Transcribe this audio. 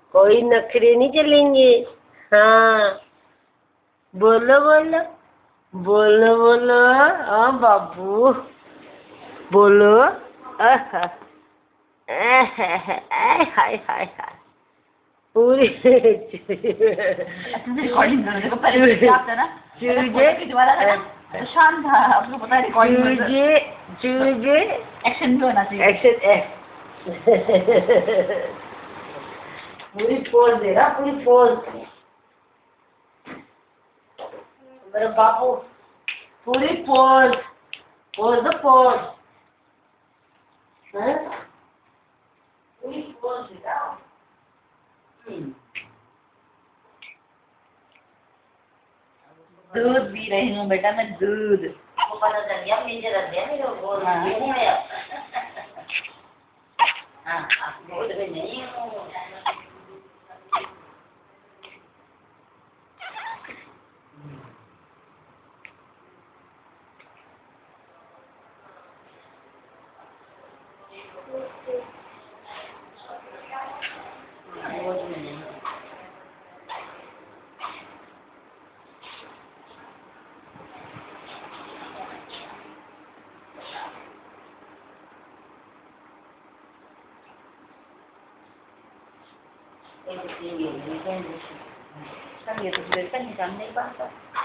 कोई नखरे नहीं चलेंगे। हाँ, बोलो बोलो, बोलो बोलो। हाँ बाबू, बोलो। आहा, हाय हाय हाय पूरी रिकॉर्डिंग करने को पहले आता ना चूजे वाला था शांत था। आपको पता है रिकॉर्डिंग चूजे चूजे एक्शन भी होना चाहिए। एक्शन पूरी पोज दे रहा, पूरी पोज। मेरे बापू पूरी पोज, पोज दो पोज। पूरी पोज दे रहा। दूध पी रही हूँ बेटा मैं, दूध। आपको पता चल गया, मुझे रख दिया मेरे को नहीं है। हाँ, आप बोल रहे नहीं हो। Kan gitu, kan hitam nih bang.